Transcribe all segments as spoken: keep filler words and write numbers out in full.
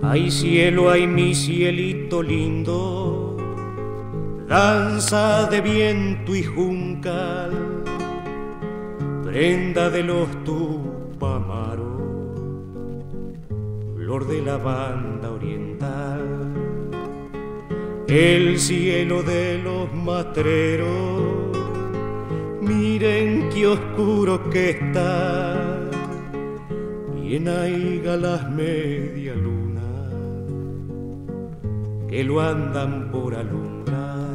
Ay cielo, ay mi cielito lindo, danza de viento y juncal, prenda de los tupamaros, flor de la banda oriental, el cielo de los matreros, miren qué oscuro que está, bien aiga las media luna que lo andan por alumbrar.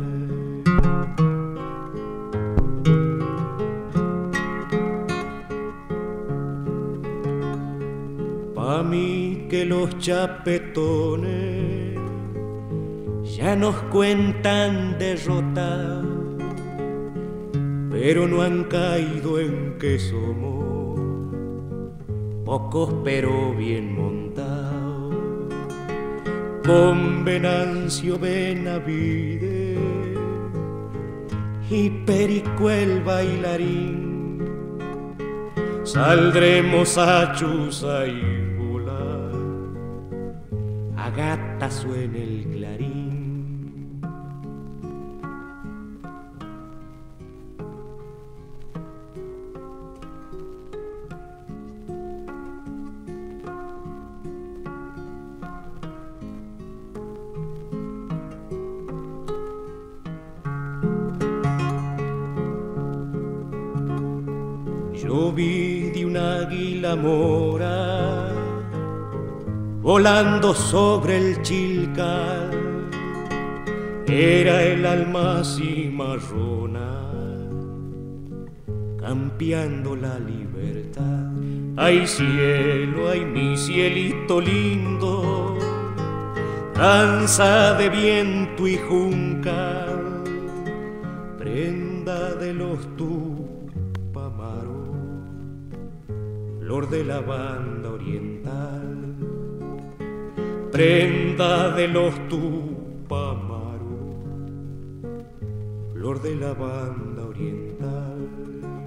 Pa' mí que los chapetones ya nos cuentan derrotados, pero no han caído en que somos pocos pero bien montados. Con Venancio Benavides y Perico el bailarín saldremos a chuza y volar, a gata suene el clarín. Yo vi de un águila mora volando sobre el Chilcal, era el alma cimarrona campeando la libertad. Ay cielo, ay mi cielito lindo, danza de viento y juncal, prenda de los tupamaros, flor de la banda oriental, prenda de los tupamaros, flor de la banda oriental.